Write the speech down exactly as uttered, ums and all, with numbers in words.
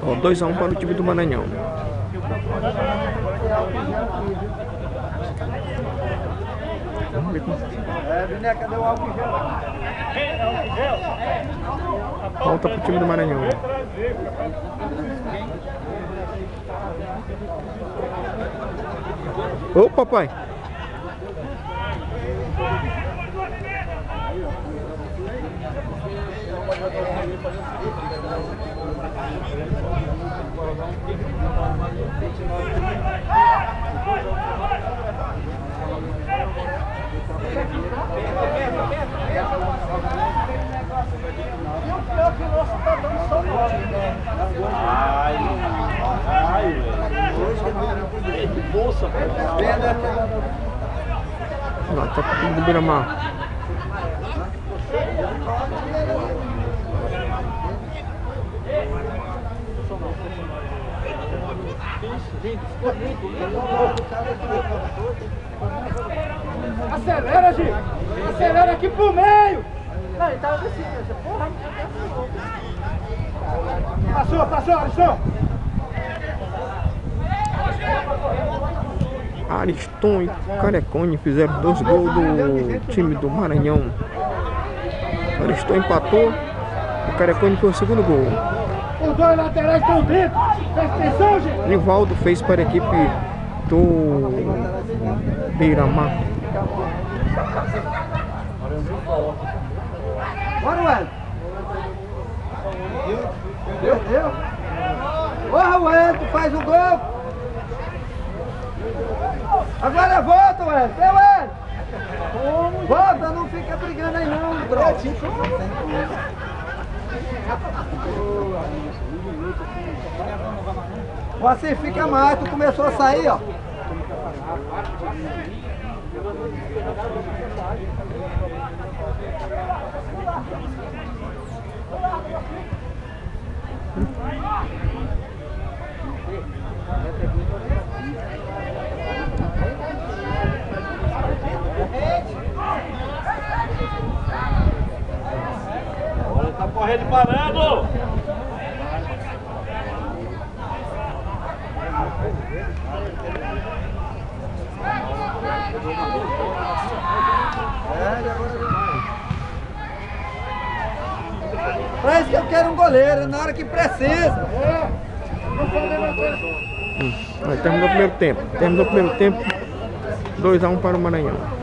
Ó, dois a um para o time do Maranhão. Vamos ver como... Volta pro time do Maranhão. Ô, papai. Ai, ai, velho. Bolsa, Lá tá pro time do Beira-Mar. Acelera, Gi! Acelera aqui pro meio! Não, ele tava assim, essa porra. Passou, passou, Alisson! Ariston e Carecone fizeram dois gols do time do Maranhão. Ariston empatou, o Carecone foi o segundo gol. Os dois laterais estão dentro! Presta atenção, gente! Nivaldo fez para a equipe do Beira-Mar. Bora, Ué! Deu, deu! Porra, Ué, tu faz o gol! Agora volta, Ué! Deu, Ué! Volta, não fica brigando aí não, bro! Você fica mais, tu começou a sair, ó. Olha, tá correndo parando! Pra isso que eu quero um goleiro, na hora que precisa. Hum, terminou o primeiro tempo. Terminou o primeiro tempo. dois a um para o Maranhão.